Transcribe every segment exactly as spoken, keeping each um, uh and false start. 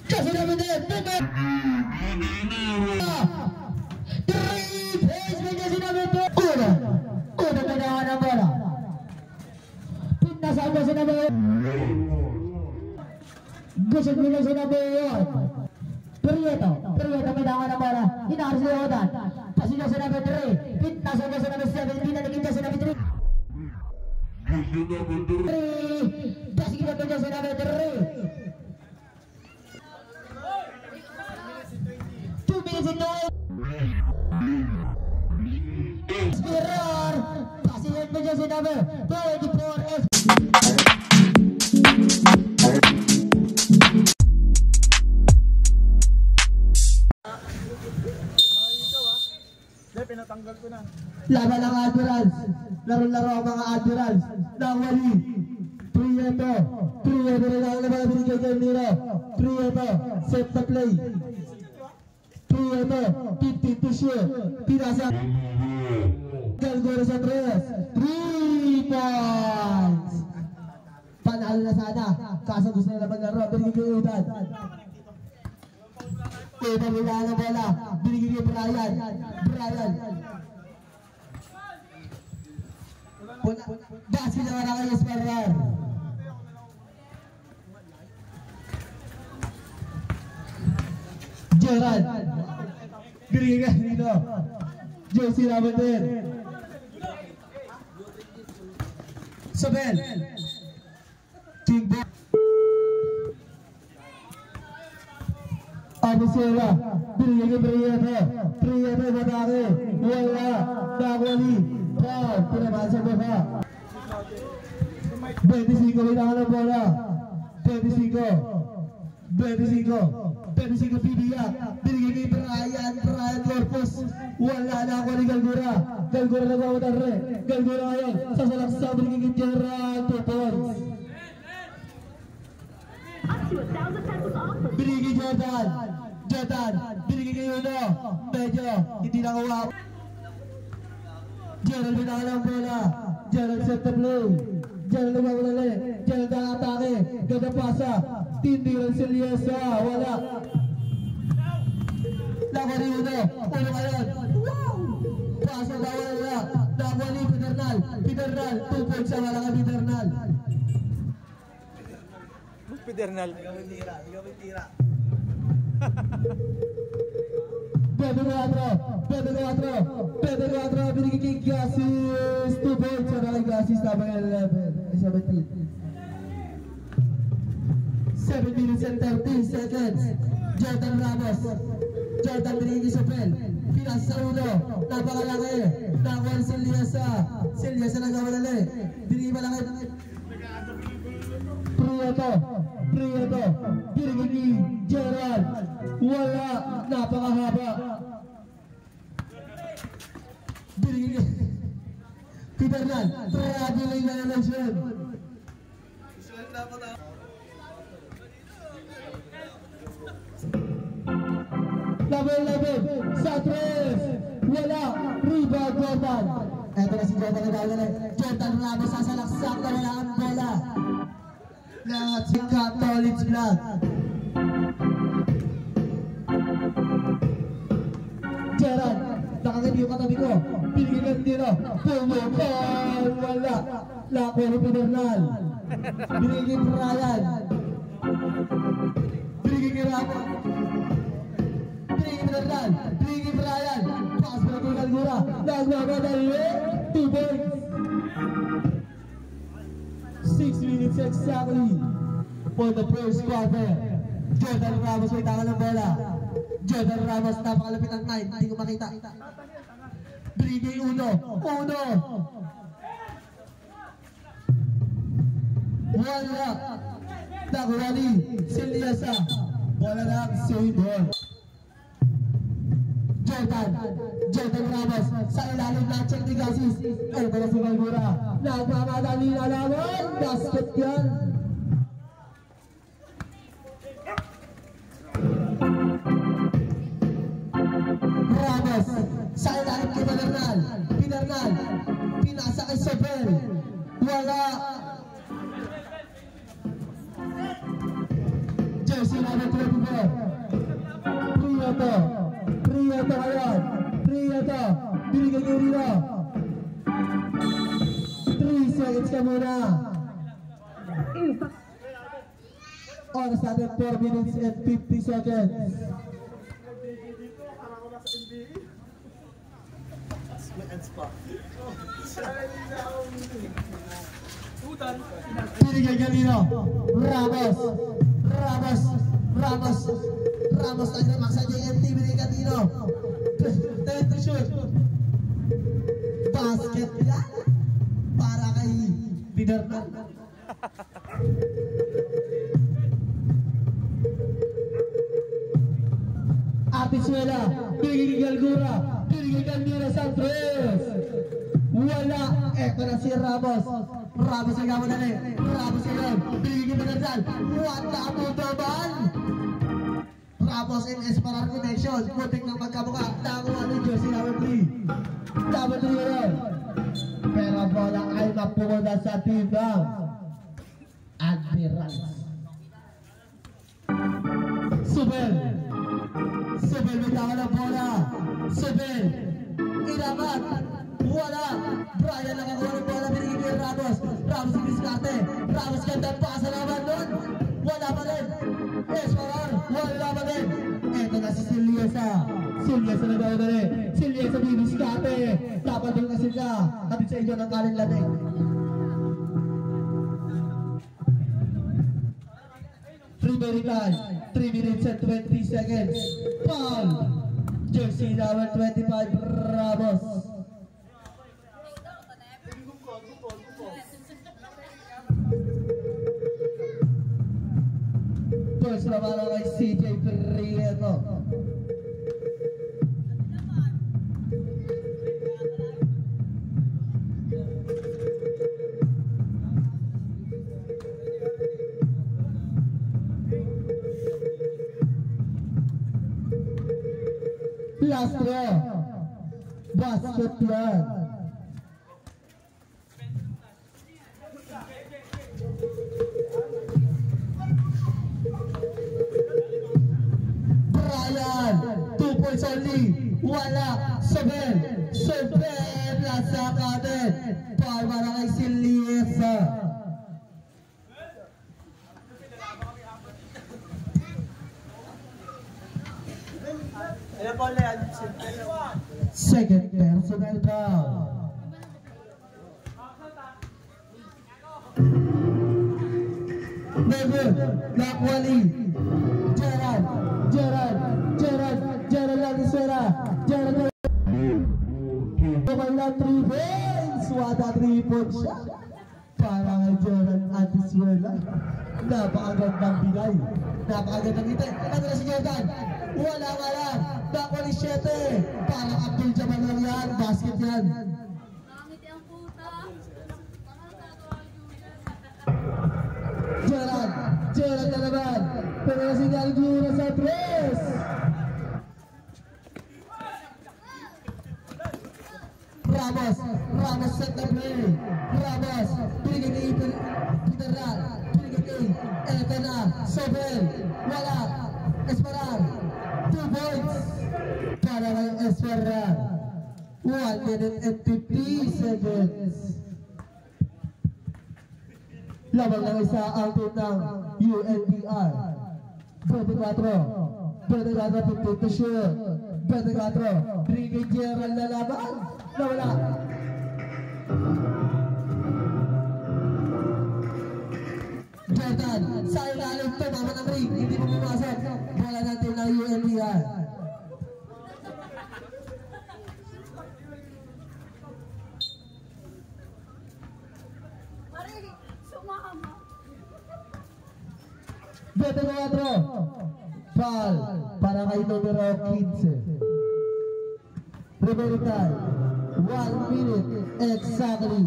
Kasi naman din, Pumay! Three pace mo kasi naman ito! Una! Una ka na ng bola! Pinasal mo si naman! Gusto mo na si naman! Prieto! Prieto may dawa ng bola! Inaarap si Odan! Pasilyo si naman three! Pinasal mo si naman seven! Pinanagin niya si naman three! Three! Pasilyo mo niya si naman three! Two minutes and nine! Spirar! Pasilyo mo niya si naman twenty-four! Pinatanggal ko na. Laban ng Admirals. Laro-laro ang mga Admirals. Nawali. Prieto. Prieto rin ang naman binigay kay Nero. Prieto. Set the play. Prieto. fifty to shoot. Pinasa. Galgoro sa tres. Three points. Panalo na sana. Kaso gusto na naman laro. Binigay kay Udan. Udan nila ang bola. Binigay kay Brian. Brian. Basket na wala kayo Spirar. Gerald. Binigay kay Nino. Josie Rabater. Sabel. Kimbo. Abisela, binigay kay Prieto. Prieto batake. Wala. Dagwali. Foul. Pinamaan sa baba. twenty-five kailangan ng bola. twenty-five. twenty-five. twenty-five Pibiyak. Binigay kay Brian. Brian Corpus. Wala na ako ni Galgura. Galgura na ba re? Galgura ngayon. Sasalaksa. Binigay kay Gerald. Two points. Binigay Jordan. Jordan. Binigay kay Uno. Medyo. Hindi na kuha. Gerald binaka ng bola. Gerald set the play. Gerald nagawalali. Gerald ang atake. Ganda pasa. Tindiran si Liesa. Wala. Nakari Uno. Uno ngayon. Pasa na wala. Nakawali Piternal. Piternal. Two points sa wala ka Piternal. Piternal. Ikaw may tira. Ikaw may tira. Pedro Cuatro, Pedro Cuatro, Pedro Cuatro, binigay kay Gasis, two points, sa kay Gasis, number eleven, seventeen. seven minutes and thirteen seconds, Jordan Ramos, Jordan binigay kay Sopel, Pinas sa uno, napakalaki, nakuha si Liesa, si Liesa nagawalali, binigay malaki, Prieto, Prieto, binigay kay Gerald, wala, napakahaba. Binigay Piternal, traveling violation. Level-level, sa tres, wala, rebound Jordan. Eto na si Jordan na gagawin. Jordan Ramos sasalaksak na wala ang bola. Lahat si Catholic Vlog. Gerald, nakakindi yung katabi ko. Pinigyan dito. Pumapal, wala. Lako ni Piternal. Binigyan Brian. Binigyan Ramos. Binigyan Piternal. Binigyan Brian. Pass para kay Galgura. Nagmamadali. Two points. Six minutes exactly for the first quarter. Jordan Ramos may tanga ng bola. Jordan Ramos, napakalapit ng nine. Hindi ko makita. Binigay Uno. Uno. Wala. Nagwali. Siliasa. Wala lang. Save ball. Jordan. Jordan Ramos. Sa ilalim na check ni Gasis. Ay, para si Galgura. Nagmamadali na laban. Basket yan. Ramos. Sa ilalim kay Piternal. Piternal. Pinasa kay Sopel. Wala. jersey number twenty-four. Prieto. Prieto ngayon. Prieto. Binigay niyo rito. three seconds ka muna. Oras natin four minutes and fifty seconds. Binigay kanino? Ramos. Ramos. Ramos. Ramos nagremak sa J M T. Binigay kanino? ten to shoot. Basket yan. Para kay Piderman. Atisuela. Binigay ni Galgura. Binigay kanino sa tres. Wala. Eto na si Ramos. Ramos ang gamon na rin. Ramos ang gamon. Binigay ni Rizal. Wala mo daman. Ramos and Esperar connection. Putik ng magkabuka. Nakuha ni jersey number three. Number three ngayon. Pero bola ay mapumunta sa team ng Admirals. Subel. Subel may tawa ng bola. Subel. Inabat. Wala. Brian nakakuha ng bola. Binigay ni Ramos. Ramos yung diskarte. Ramos ganda pa sa laban nun. Wala pa rin. Esperar. Wala pa rin. Eto na si Siliesa. Siliesa na daw na rin. Siliesa bibiskate. Dapat doon na sila. Kapit sa inyo ng kaling lating. three minutes. three minutes and twenty seconds. Foul. Jersey number twenty-five. Ramos. First na bala kay C J Prieto. Last draw. Basket yan. Brian, two points only. Wala. Sobel. Sobel. Nasa kanin. Para kay Siliesa. Second personal foul. Never, Nakwali, Gerard, Gerard, Gerard, Gerard Ladisera, Gerard. Wala three points, wala three points siya. Para kay Gerard Ladisera. Napakagandang bigay. Napakagandang ngiti. Ano na si Jordan? Wala wala. Nakwali siyete. Para Abdul Jabal lang yan. Basket yan. Gerard. Gerard na naman. Pero na si Galgura sa tres. Ramos. Ramos set the play. Ramos. Binigay ni Peteral. Binigay ni Eto na. Sobel. Wala. Esperar. Two points. Para kay Esperar. one minute and fifty seconds. Labang ng isa ang team ng U N D R. twenty-four. twenty-four fifty to shoot. twenty-four. Binigay Gerald na laban. Nawala. Jordan, sa ilalim ito, mama ng ring, hindi mo pumasok. Bola natin ng U N D R. twenty-four. Foul para kay numero fifteen. Remaining time, one minute exactly.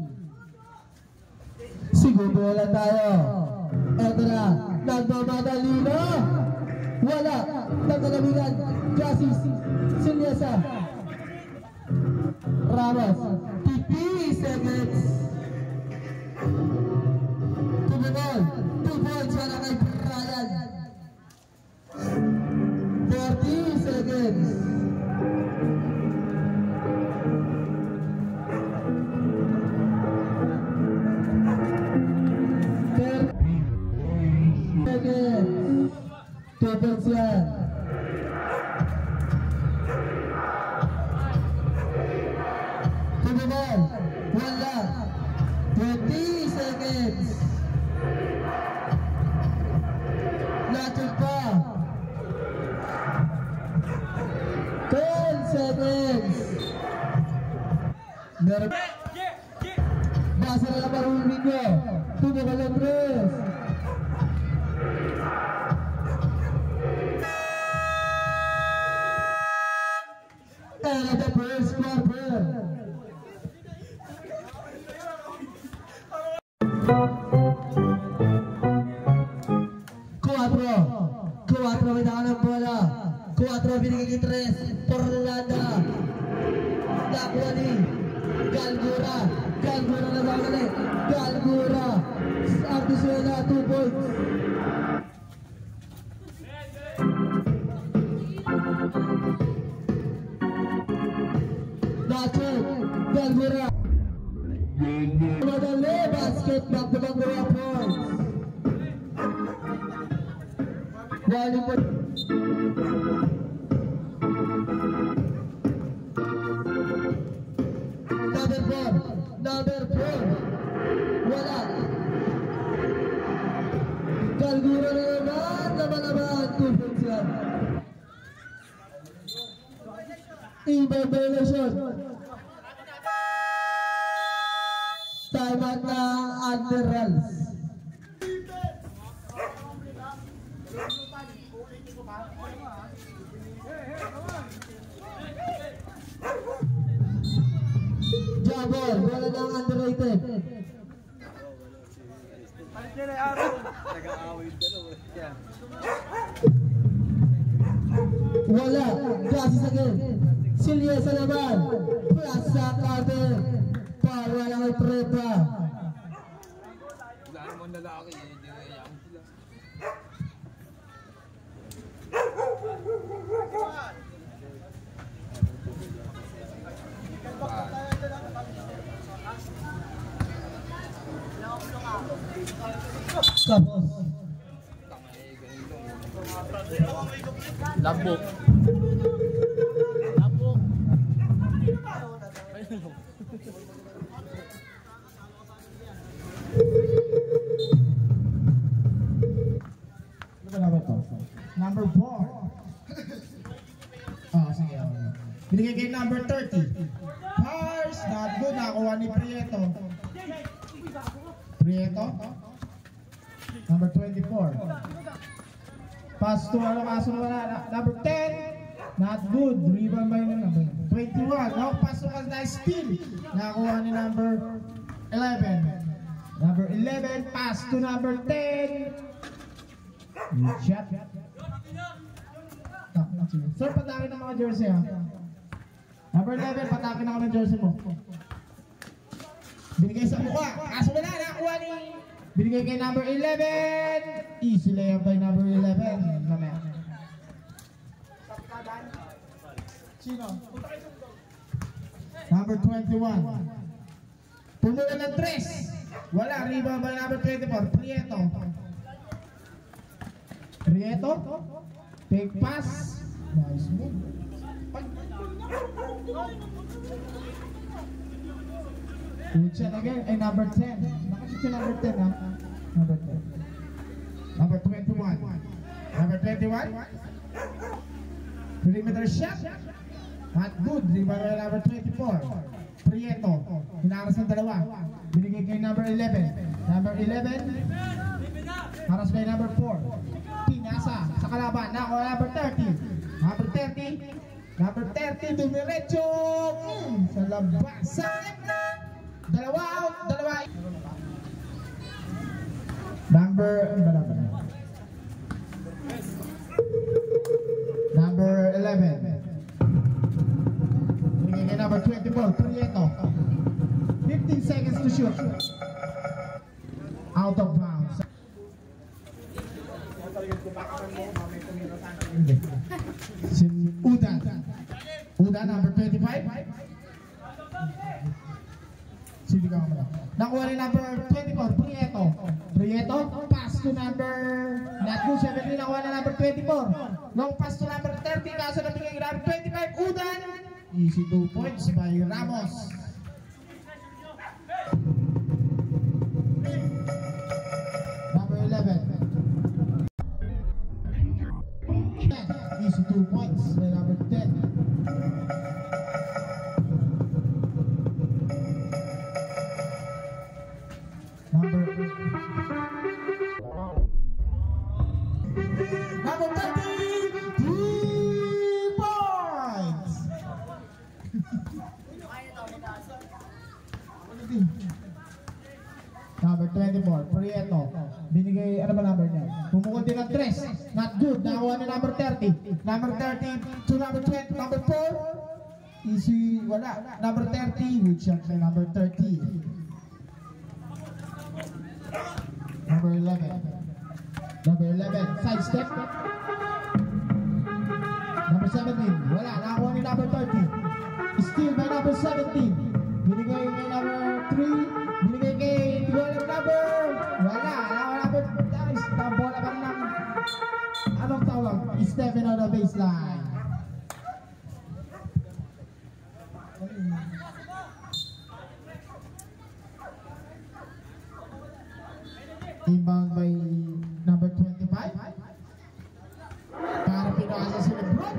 Segundo wala tayo. Eto na, nagmamadali na. Wala, nagkalabigan. Gracias, Siliesa. Ramos, fifty seconds. Tumulong, two points para kay Brian. Two points yan. To the ball. Wala. twenty seconds. Latching pa. ten seconds. Meron. Basa na lang marunong nyo. Tumagal ang tres. And the first quarter. Cuatro. Cuatro binakan ng bola. Cuatro binigay kay tres. Porlanda. Nakuha ni Galgura. Galgura na bakali. Galgura. Artizuela, two points. Nacho. Galgura. Madali. Basket. Back to back to points. Waling po. Number four. Number four. Wala. Galgura na naman. Laban-laban. Two points yan. Ibang violation. Time out na Admirals. Jabol, wala nang underrated. Palit niya na yung araw. Nag-aaway dalawa. Wala, gasis again. Silyesa naman. Plaza Carter. Para lang ay Preta. Wala naman lalaki. Hindi na iyakan sila. Tapos. Lambok. Lambok. Ano ba naman to? Number four. Oh, sige. Binigay kay number thirty. First, not good. Nakuha ni Prieto. Prieto. Number twenty-four. Pass to ano kaso na wala. Number ten. Not good. Rebound by number twenty-one. No, pass to nice steal. Nakuha ni number eleven. Number eleven. Pass to number ten. Good shot. Sir, patakin ng mga jersey ha. Number eleven, patakin ako ng jersey mo. Binigay sa mukha. Kaso wala, nakuha ni... Binigay kay number eleven. Easy layup by number eleven. Mamaya. Sino? Number twenty-one. Pumuha ng tres. Wala, rebound by number twenty-four. Prieto. Prieto. Take pass. Nice move. Good shot again. Ay, number ten. Nakashoot siya number ten, ha? Number ten. Number twenty-one. Number twenty-one. Perimeter shot. Not good. Rebound by number twenty-four. Prieto. Hinaras ng dalawa. Binigay kay number eleven. Number eleven. Haras kay number four. Pinasa sa kalaban. Nako, number thirty. Number thirty. Number thirty. Dumiretso. Mm, sa labas. Sa dalawa out. Dalawa. Number. Number eleven. Bigay kay number twenty-four. Prieto. fifteen seconds to shoot. Out of bounds. Uda. Uda, number twenty-five. Sige ka muna. Nakuha ni number twenty-four, Prieto. Prieto, pass to number, not good, seventeen, nakuha na number twenty-four. Long pass to number thirty, kaso nabigay kay number twenty-five, Udan. Easy two points by Ramos. Number eleven. Easy two points by number ten. Number Number thirty, three points. Number twenty-four, Prieto. Binigay, ano ba number niya? Pumukul din ng tres. Not good. Nakakuha na number thirty. Number thirty to number twenty. Number four. Easy, wala. Number thirty, good shot by number thirty. Number eleven. Number eleven, side step. Number seventeen, wala. Nakakuha ni number thirty. Steal by number seventeen. Binigay kay number three. Binigay kay Tigol number. Wala. Nakakuha number guys. Bola pa rin ng anong tawag? Stepping on the baseline. Inbound by number twenty-five. Para pinakasa si Lebron.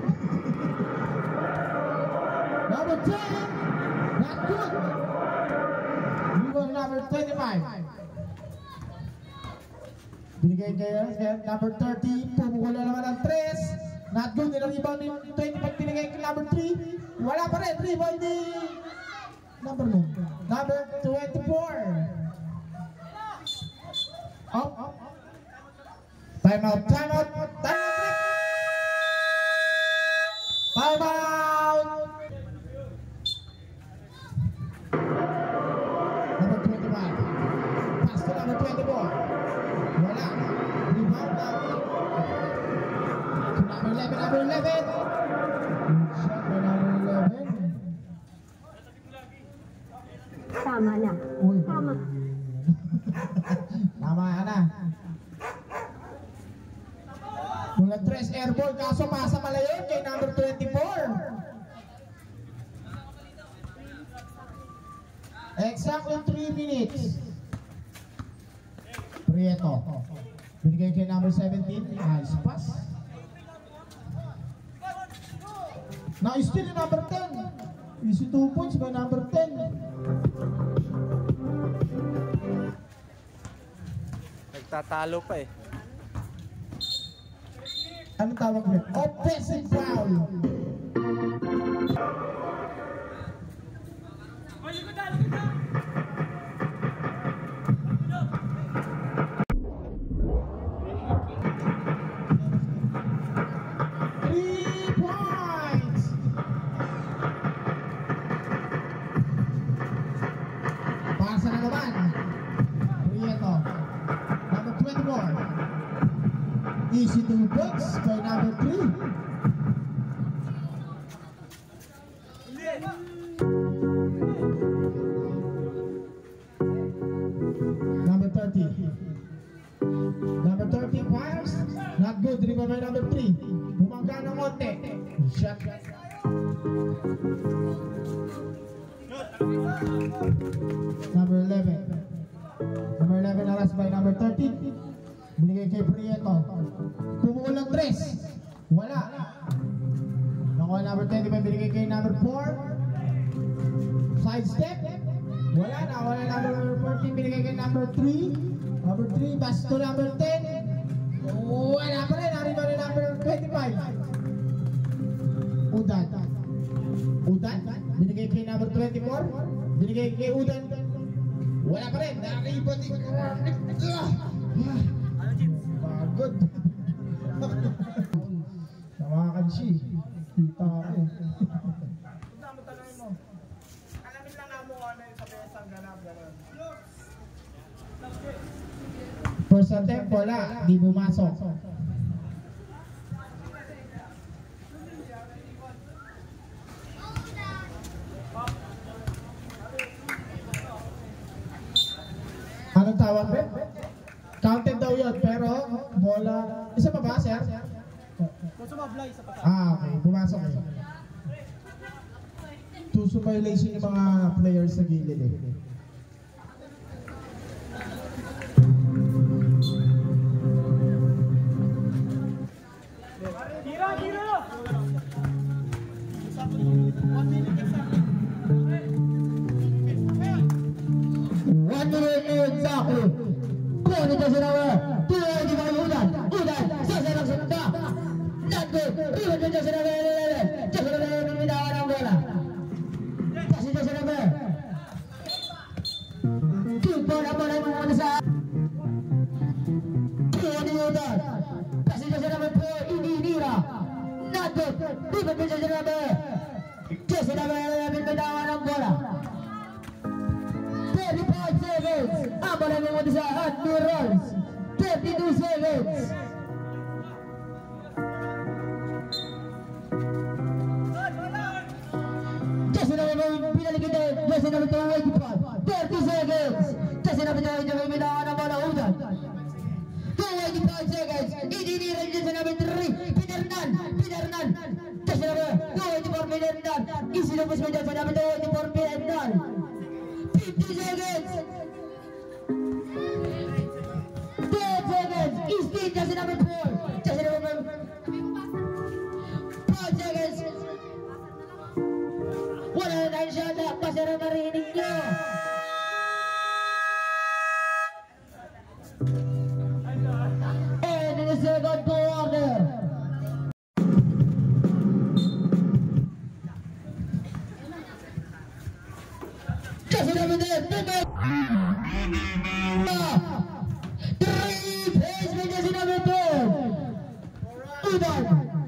Number ten. Not good. Rebound number twenty-five. Binigay kaya number thirty. Pumukul na naman ang tres. Not good. Nilang rebound ni twenty-five. Binigay kay number three. Wala pa rin. Rebound ni number no. Number twenty-four. Up, up, up. Time out, time out, time out. Time out. Number twenty-five. Pass to number twenty-four. Wala. Rebound now. To number eleven, number eleven. Good shot by number eleven. Tama na. Uy. Tama. Tama na. Mula tres airball, kaso pasa malayo kay number twenty-four. Exactly three minutes. Prieto. Binigay kay number seventeen. Nice pass. Now still in number ten. Easy two points by number ten. Nagtatalo pa eh. Ano tawag niya? Offensive foul. Three points. Pasa na naman. Prieto. Number twenty-four. Easy two points by number three. Number thirty. Number thirty fires. Not good. Rebound by number three. Bumangga ng konti. Shot. Number eleven. Number eleven aras by number thirty. Binigay kay Prieto. Pumukul ng tres. Wala. Nakuha number twenty-five. Binigay kay number four. Side step. Wala. Nakuha na number fourteen. Binigay kay number three. Number three. Pass to number ten. Wala pa rin. Narito na number twenty-five. Udan. Udan. Binigay kay number twenty-four. Binigay kay Udan. Wala pa rin. Nakaibat. Pagod. Nawakan siya. Kita ako. Dami tanongin mo. Alamin lang na mo ano yung sa besang ganap, gano'n. First attempt, wala. Di bumasok. tawag ba? Counted daw yun, pero bola, isa pa ba, sir? Ah, okay, pumasok eh. Two violation yung mga players sa gilid eh. One minute exactly. Kunin ka sila ba? Tuloy di ba yung ulan? Ulan, sasarang sunda. Not good. Iwan ka dyan sila ba? Dyan sila ba yung binitawan ng bola? Kasi dyan sila ba? Good ball ang bola yung muna sa... Kunin yung ulan. Kasi dyan sila ba po? Ininira. Not good. Iwan ka dyan sila ba? Dyan sila ba yung binitawan ng bola? thirty-five seconds. Ang bola yung muna sa Admirals. thirty-two seconds. Just na may pinaligid eh. Just na may tawag pa. thirty seconds. Just na may tawag na may binawa ng bola udan. twenty-five seconds. Idiniran dyan sa namin three. Pinarnan. Pinarnan. Just na may twenty-four Pinarnan. Isinubos mo dyan sa namin twenty-four Pinarnan. fifty seconds. ten seconds. Istin dyan sa namin four. Just na may five seconds. Wala na tayong shot na pasara marinig nyo. And in the second quarter. Kasi namin din, bumay! Three pace mo kasi namin din. Udan!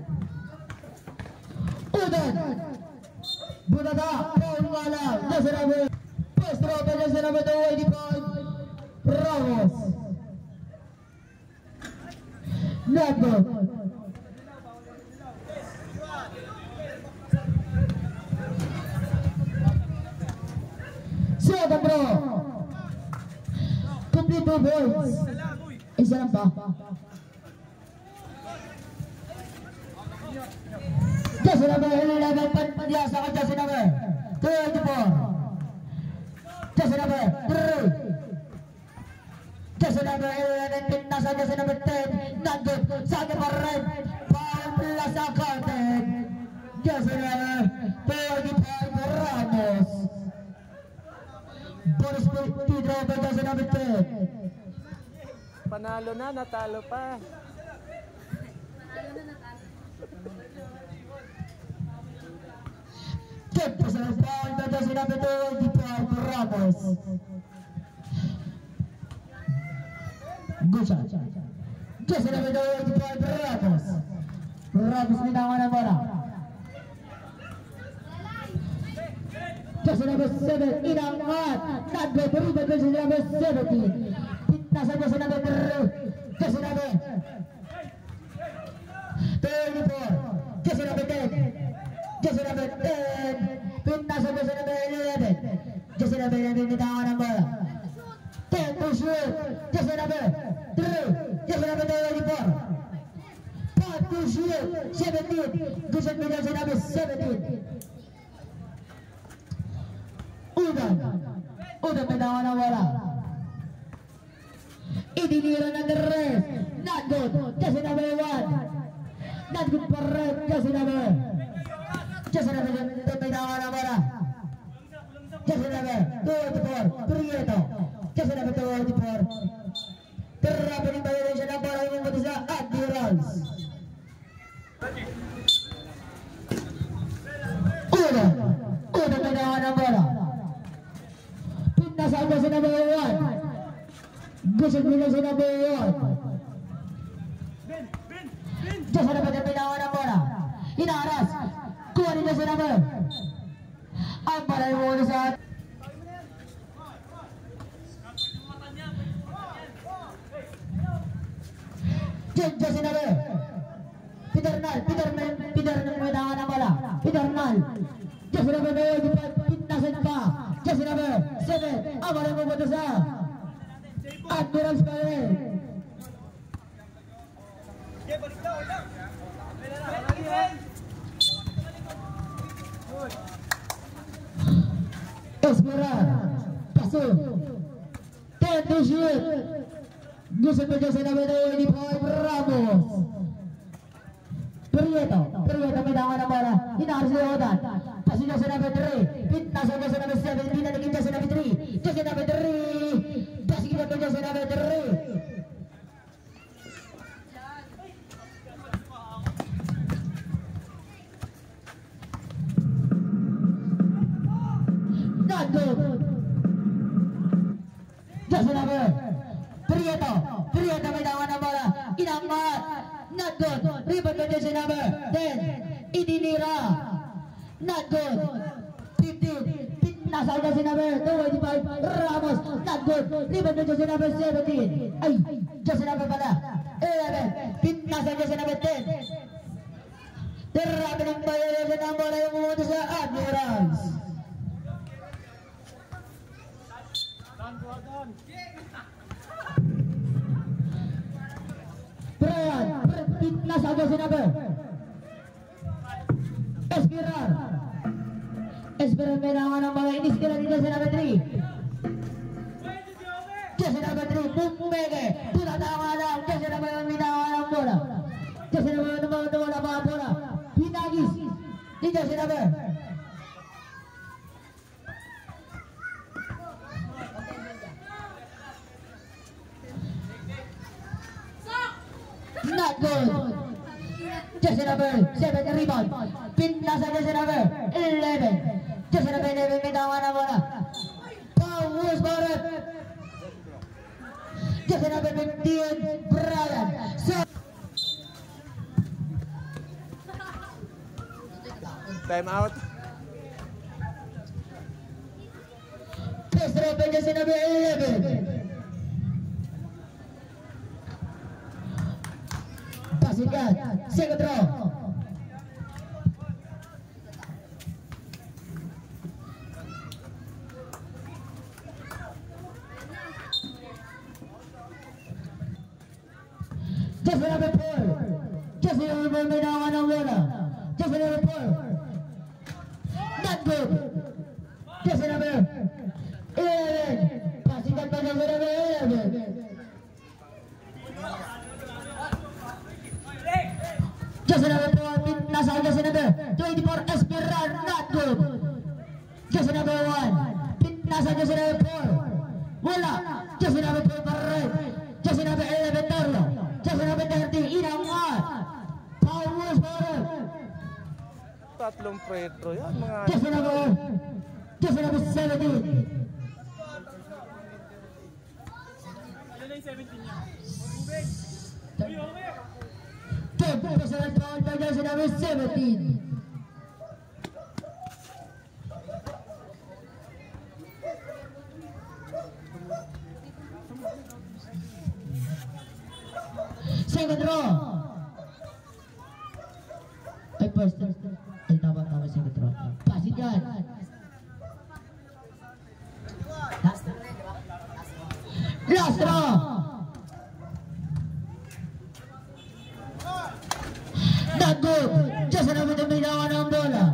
Udan! Bunada, Paul Wala, kasi namin. First drop, kasi namin ito, eighty-five. Ramos. Nando. Second draw. Complete two points. Isa lang ba? Kasi namin, eleven pandiasa ka kasi namin. twenty-four. Kasi namin, three. Kasi namin, eleven pinasa kasi namin, ten. Nandun, saka pa rin. Paul Plaza Carten. Kasi namin, twenty-five Ramos. Bonus fifty draw pa kasi namin, ten. Panalo na, natalo pa. ten percent foul pa kasi namin, twenty-five Ramos. Good shot. Kasi namin, twenty-five Ramos. Ramos binawa ng bola. Kasi namin, seven inangat. Nagbe, rebound kasi namin, seventeen. Pintasan kasi namin, three. Kasi namin, twenty-four. Kasi namin, ten. Kasi namin, ten. Pintasan kasi namin, eleven. Kasi namin, binawa ng bola. ten to shoot. Kasi namin, three. Kasi namin, twenty-four. five to shoot. seventeen. Kasi namin, seventeen. Udan. Udan binawa ng bola. Idinira ng rest. Not good. Kasi namin, one. Not good pa rin. Kasi namin. Kasi namin, binawa ng bola. Kasi namin, twenty-four. Prieto. Kasi namin, twenty-four. Terapi ng violation ng bola yung mati sa Admirals. Udan. Udan binawa ng bola. Pinasal mo si number one. Gusto mo si number one. Diyos na naman yung binawa ng bola. Inaras. Kuha nila si number. Ang bola yung muna sa at. Diyos si number. Pidernal. Pidernal. Pidernal mo binawa ng bola. Pidernal. Diyos na naman yung pinasan pa. Just number seven. Ang bola mo muna sa Admiral Spire. Espera, pasó. ten to shoot. Gusto pa dyan sa namin ni Paul Ramos. Prieto, Prieto may dawa na bola. Inaar si Odan. Pasok niya sa number three. Pinasok niya sa number seven. Pinanagin niya sa number three. Diyan sa number three. Pasok niya pa dyan sa number three. Not good. Diyan sa number Prieto, Prieto may dawa na bola. Inangat. Not good. Rebound pa dyan sa number ten. Idinira. Not good. fifteen. Pinasal na si number twenty-five. Ramos. Not good. Rebound pa dyan sa number seventeen. Ay, dyan sa number pala eleven. Pinasal dyan sa number ten. Terapi ng bayo dyan sa number na yung pumunta sa Admirals. Brian, fitness agak sinabi. Espiral. Espiral may naman ang mga inis kila dito sa number three. Diyan sa number three, Pumbege. Tunatama lang. Diyan sa number yung minawa ng bola. Diyan sa number yung nawala mga bola. Pinagis. Dito sa number. Not good. Just number seven rebound. Pinasa just number eleven. Just number eleven may dawa na bola. Paulus Barat. Just number fifteen Brian. So Time out. Best open just number eleven. Pasikat, second row. Just number four. Just number four may nawa ng bola. Just number four. Not good. Just number eleven. Pasikat pa just number eleven. Just another four, nasa just another twenty-four, Espiral, not good. Just another one, nasa just another four, wala. Just another four pa rin. Just another eleven, Torlo. Just another thirty, Inangat. Paulus Barat. Tatlong pretro yan mga. Just another, just another seventeen. Yan na yung seventeen niya. Ten, personal foul by jersey number seventeen. Second row. Ay, first. Ay, tama, tama, second row. Pasit yan. Last row. Last row. Not good. Just another the minawa ng bola.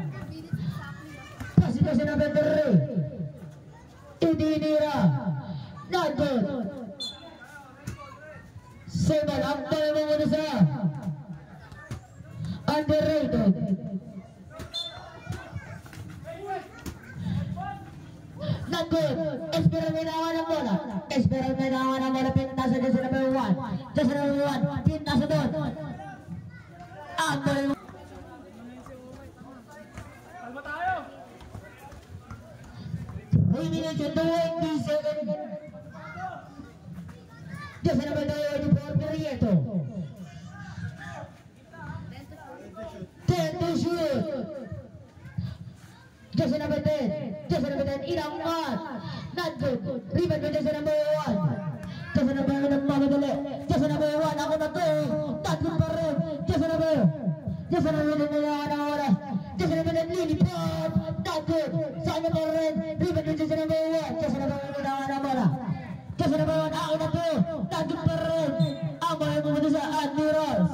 Pasit yan sa number three. Idinira. Not good. Seven, ang tayo mo muna sa underrated. Not good. Espiral may nawa ng bola. Espiral may nawa ng bola. Pinasa dyan sa number one. Dyan sa number one. Pinasa doon. Ang tayo mo. Kalma tayo! three minutes and twenty seconds. Dyan sa number twenty-four, Prieto. ten to shoot. Dyan sa number ten. Dyan sa number ten, Inangat. Not good. Rebound mo dyan sa number one. Dyan sa number one, nagmamadali. Dyan sa number one, ako na to. Not good pa rin. Dyan sa number. Dyan sa number one, nalawa na wala. Dyan sa number ten, Lily Pop. Not good. Saan na pa rin. Rebound mo dyan sa number one. Dyan sa number one, nalawa na wala. Dyan sa number one, ako na Admirals.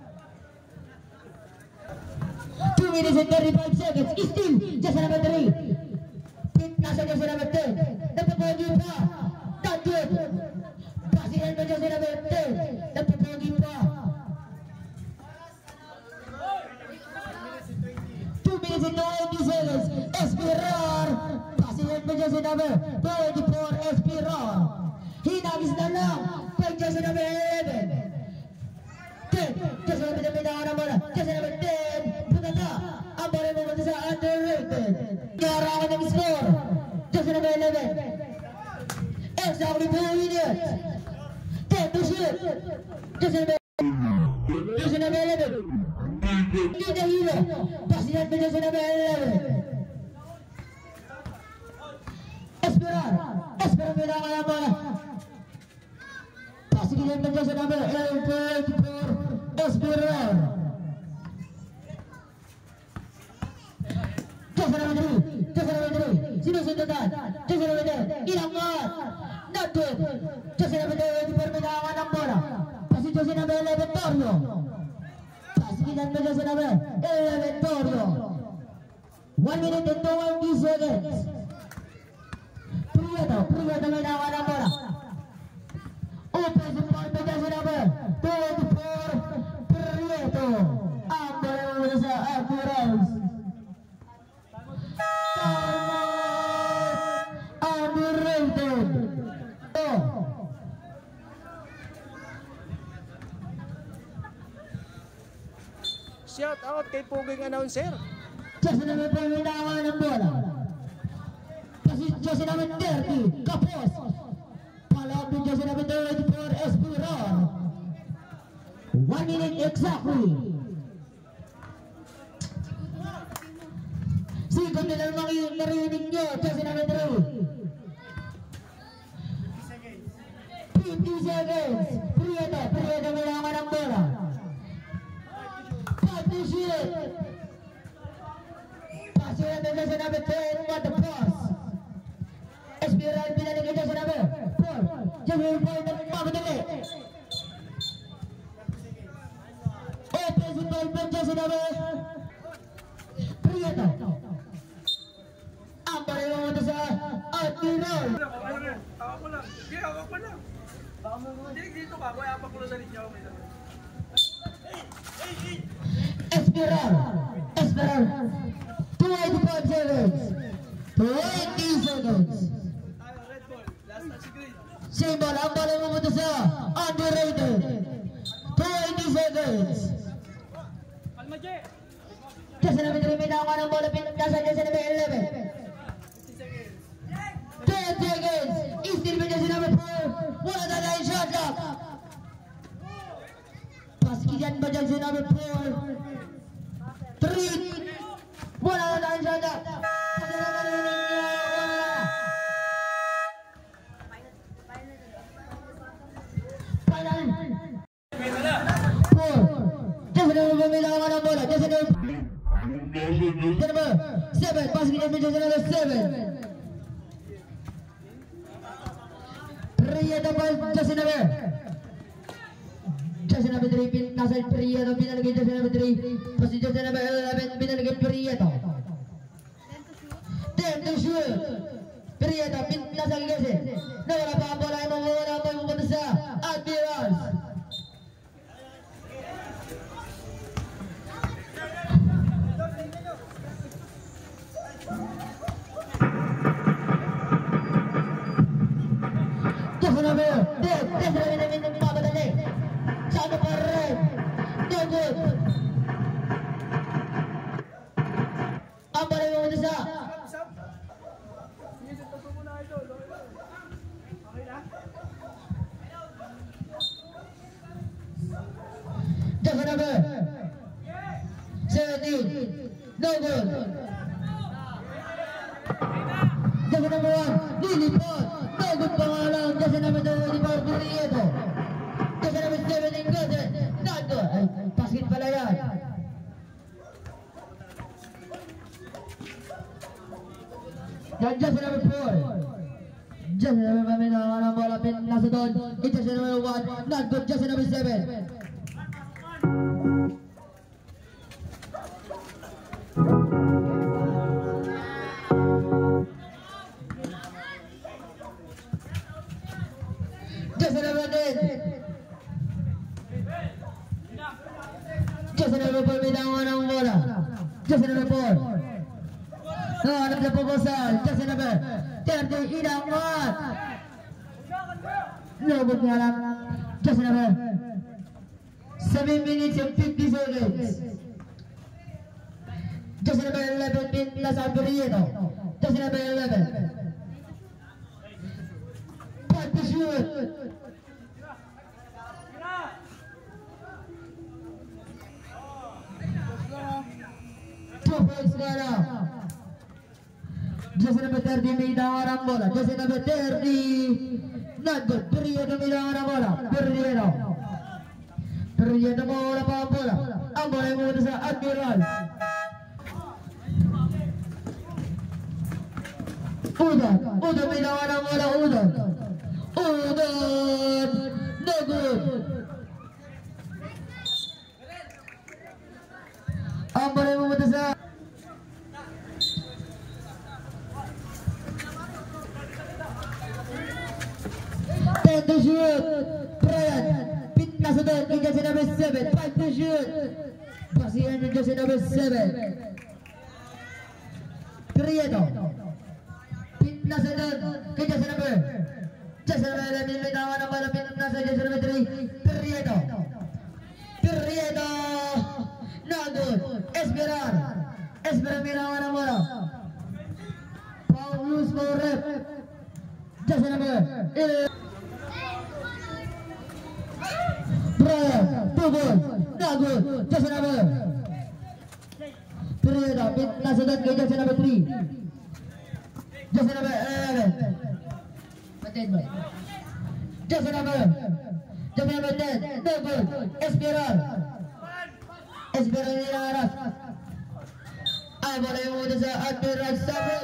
two minutes and thirty-five seconds. Still, jersey number three. Pit nasa jersey number ten. Napapogi pa. Not good. Pasihan pa jersey number ten. Napapogi pa. two minutes and twenty seconds. Espirar. Pasihan pa jersey number twenty-four. Espirar. Hinagis na lang. Pag jersey number eleven. ten. Jersey number ten. Pinaka na muna. Jersey number ten. Butata. Ang balik mo muna sa underrated. Narakan ng score. Jersey number eleven. Exactly two minutes. ten to shoot. Jersey number Jersey number eleven. Hindi na hilo. Pasinan pa jersey number eleven. Esperar. Esperar pinaka na muna. Pasinan pa jersey number twenty-four. Esperar. Jersey number three. Jersey number three. Sinusundan. Jersey number ten. Ilangan. Not good. Jersey number twenty-four pinaka ng bola. Pasi jersey number eleven Torio. Pasinan pa jersey number eleven Torio. one minute and twenty seconds. Prieto. Prieto pinaka ng bola. Offensive point pa jersey number twenty-four. Prieto. Ang bola muna sa Admirals. Underrated. Oh. Shout out kay Puging Announcer. Jersey namin po yung hinawa ng bola. Kasi jersey namin thirty. Kapos. Palawag yung jersey namin twenty-four. Espirar. One minute exactly. Sikot na lang mga narinig nyo. Jersey namin three. fifty seconds. Prieto. Prieto may hinawa ng bola. five to shoot. Pasihan na jersey number ten. What the pass. Espiral pinalik yung jersey number four. Jersey number four na mamadali. Offensive ball pa jersey number Prieto. Ang pareho mo ito sa Admiral. Tawa ko lang. Sige, hawak ko lang. Hindi, dito ka. Kaya pa ko lang sa linya. Espiral. Espiral. twenty-five seconds. twenty seconds. Red ball. Last touch green. Same ball. Ang pareho mo ito sa Underrated. twenty seconds. Palma, Jay. Jersey number three, may nakuha ng bola, nasa jersey number eleven. ten seconds. Still may jersey number four. Wala na na yung shot clock. Paskigan ba jersey number four? three. Wala na na yung shot clock. Jersey number three, wala. Final. four. Jersey number four, may nakuha ng bola, jersey number number seven, passing it to number seven. Prieto ball, jersey number. Jersey number three, pin nasa Prieto, pinalagay jersey number three. Passing jersey number eleven, pinalagay Prieto. ten to shoot. Prieto, pin nasa jersey. Nawala pa ang bola, ay mawawala pa yung pupunta sa Admirals. Jersey number ten, jersey number namin ng mamadali. Saan pa rin? No good. Ang balik mo muna sa jersey number seventeen. No good. Jersey number one, lilipot. No good pa nga lang. Jersey number twenty-four, Prieto. Jersey number seventeen, good. Not good. Ay, basket pala yan. Yan, jersey number four. Jersey number five, may nakawa ng bola. Pin nasa doon. Jersey number one, not good. Jersey number seven. Jersey number four may dawan ng bola. Jersey number four. Oh, anak sa pagkosal. Jersey number thirty, inangat. Nabot nga lang. Jersey number seven minutes and fifty seconds. Jersey number eleven, Pintlas Alberieto. Jersey number eleven. Back to shoot. Two points nga lang. Jersey number thirty may dawan ng bola. Jersey number thirty. Nandun, Perrieto may dawan ng bola. Perrieto. Perrieto mo wala pa ang bola. Ang bola yung muna sa Admiral. Udon, Udon may dawan ng bola. Udon. Udon. No good. Ang bola yung muna sa ten to shoot. Brian Pitnas doon kay jersey number seven. Five to shoot. Basihan yung jersey number seven. Perrieto. Pitnas doon kay jersey number jersey number eleven. May tawa ng bala. Pitnas sa jersey number three. Perrieto. Perrieto. No good. Esperar. Esperar may tawa ng bala. Foul loose for ref. Jersey number eleven. Brian, two goals, no good, jersey number Perrieto, Pitnas doon kay jersey number three. Jersey number eleven. Patin ba? Jersey number jersey number ten, no good, Esperar. Esperar nilang harap. Ah, bola yung muna sa Admiral Sabot.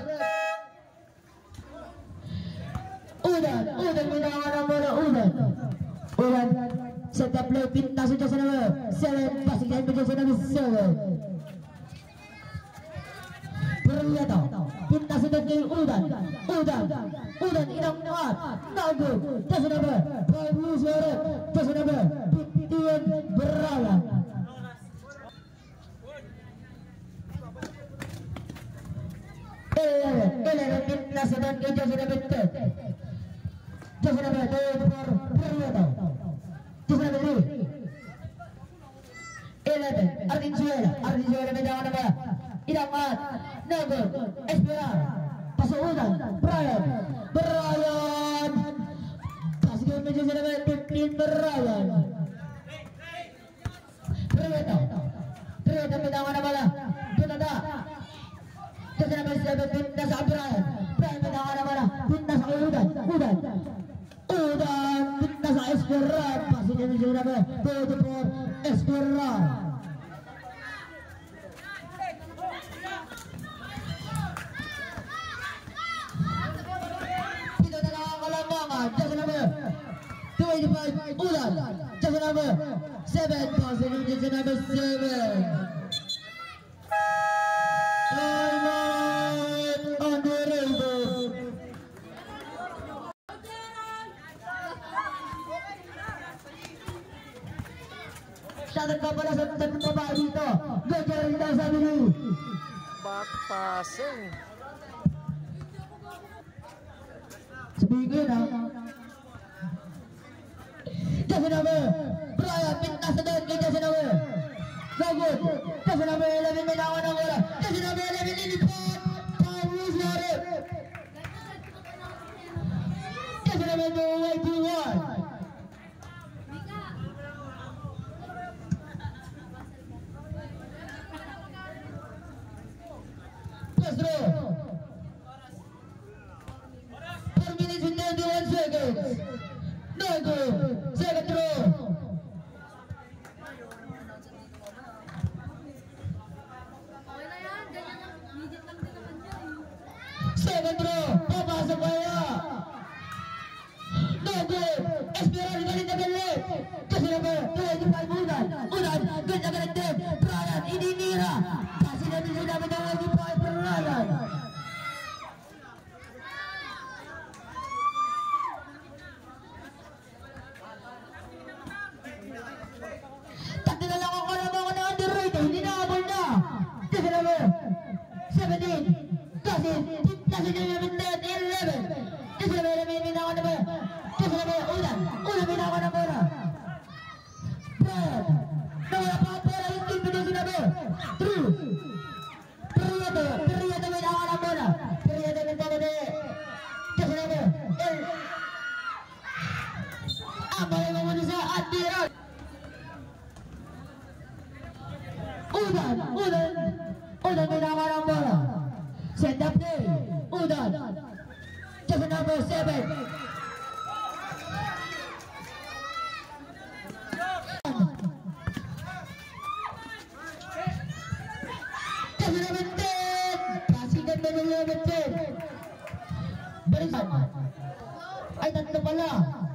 Udan, Udan may nawa ng bola, Udan. Udan. Set up play, Pitnas sa jersey number seven, passing time to jersey number seven. Perrieto, Pitnas doon kay Udan. Udan, Udan inangat, no good, jersey number five, loose for jersey number fifteen, Brian. eleven, eleven, Pitnas doon kay jersey number ten. Jersey number ten for Perrieto. Jersey number three. eleven, Ardizuela. Ardizuela may dawan na ba? Inangat. No good. Esperar. Pasuunan. Brian. Brian. Pasok mo jersey number fifteen. Brian. Perrieto. Perrieto may dawan na bala. Pinada. Jersey number seven. Pitnas sa Brian. Brian may dawan na bala. Pitnas sa Udan. Udan. Udan. Pitnas sa Esperar. Pasok mo jersey number twenty-four. Esperar. Pito na lang ang kalambangan. Jersey number twenty-five. Udan. Jersey number seven. Pasok mo jersey number seven. Timeout on the rainbow. Shoutout ka pala sa tatlong babae dito. Go Jerry daw sabi ni. Back passing. Sabihin ko yun ha. Jersey number Brian, Pitnas doon kay jersey number. No good. Jersey number eleven may nawan ng bola. Jersey number eleven nilipot. Paulus Lore. Jersey number twenty-one. First row. four minutes and thirty-one seconds. No good. Second row. Second row. Papasok kaya. No good. Esperar galit na galit. Jersey number twenty-five. Udan. Udan. Galit na galit din. Brian. Ininira. Kasi natin sila may twenty-five. Brian. Tatlo na lang ang kalamangan na under Udan, Udan, Udan may naman ang bola. Set up play, Udan. Just number seven. Just number ten. Pasigan na ng number ten. Balikan. Ay, tatlo pala.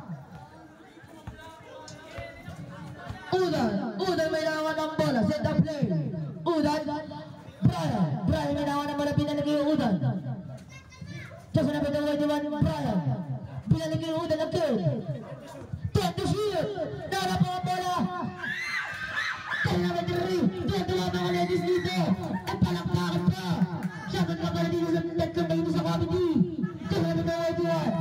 Udan, Udan may naman ang bola. Set up play. Udan, Brian, Brian may naman ang bola. Pinalagay yung Udan. Just number twenty-one, Brian. Pinalagay yung Udan ang kill. Ten to shoot. Narap ang bola. Just number three. Tuwa-tuwa mga ladies dito. At palakpakan pa. Shoutout ka pala dito sa netcom na dito sa comedy. Just number twenty-one.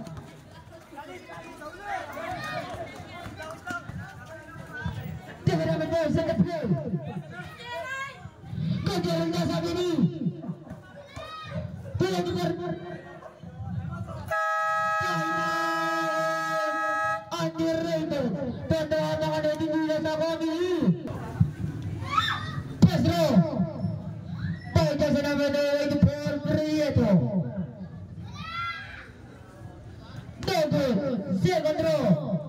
Just number two, set the play. Kejaran ka sabi ni. Tuloy di ber. Underrated. Tanda na ka na dito sa comedy. Pedro. Tayo dyan sa number eighty-four, Prieto. Dogo, second row.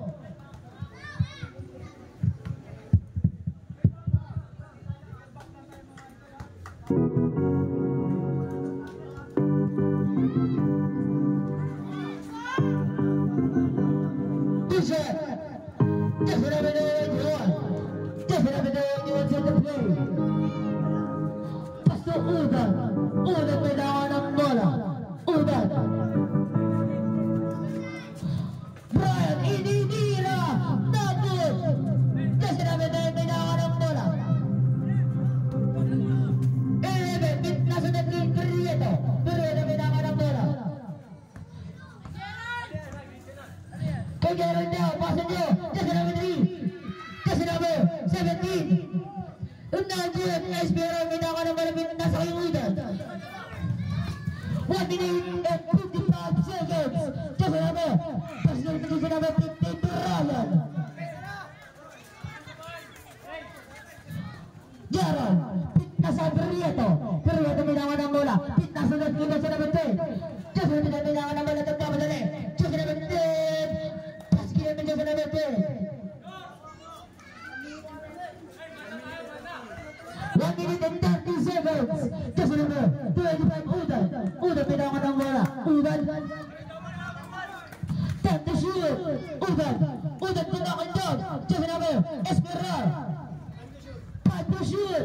T-shirt. Just number eighty-one. Just number eighty-one, set the play. Pasto Udan. Udan may nawan ang bola. Udan. Brian Inidira. Not good. Just number nine may nawan ang bola. eleven. Nasa natin Prieto. Prieto may nawan ang bola. Kejaran dia, pasan dia. Just number three. Just number seventeen. Unajib, Espero minawa ng malapit na sa kayudan. one minute and fifty-five seconds. Just number. Pasan dia just number fifteen. Brian. Jaron. Pitna sa Prieto. Prieto minawa ng bola. Pitna sa natin sa number ten. Just number minawa ng bola. Tagpapadali. Just number ten. Paskiran dia sa number ten. one minute and thirty seconds. Just number twenty-five, Udan. Udan pinangan ng bola. Udan. ten to shoot. Udan. Udan pinangan down. Just number Esperar. five to shoot.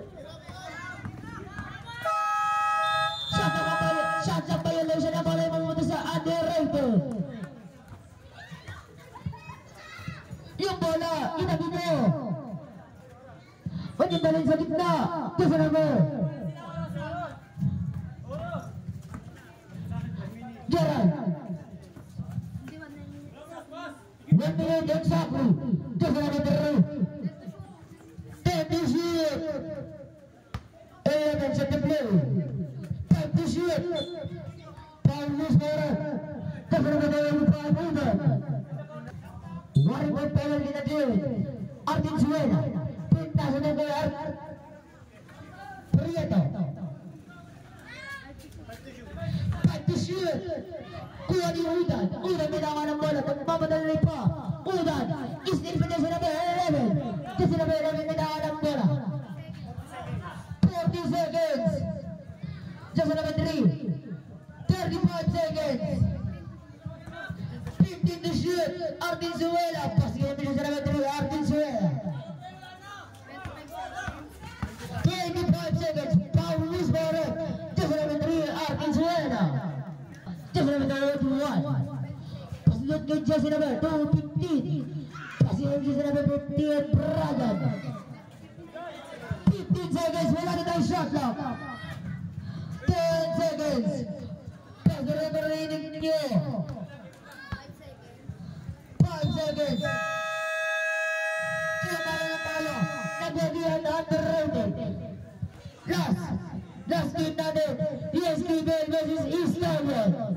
Shot ang violation. Shot ang violation na bola yung mamumunta sa underrated. Yung bola, inabi mo. Pagkindalin sa gitna. Just number. Gerald. One minute exactly. Just number three. Ten to shoot. eleven set the play. Ten to shoot. Paul Musmora. Just number twenty-five. Udan. One point penalty na din. Artin Suena. Pinta sa number Prieto. Five to shoot. Kuha ni Udan. Udan minawa ng bola. Pagpapadali pa. Udan. Isnil pa sa number eleven. Kasi number eleven minawa ng bola. forty seconds. Just number three. thirty-five seconds. fifteen to shoot. Artin Suela. Pasigyan din sa number three. Artin Suela. twenty-five seconds. Paul Musmora. Just number three. Artin Suela. Just number twenty-one. Pasunod kay just number two fifteen. Pasigyan din sa number fifteen. Brian. fifteen seconds. Wala na tayong shot clock. ten seconds. Pasunod na rin ninyo. five seconds. Kaya na palo. Nagbagihan na underrated. Last. Last game natin. E S K Bell versus East London.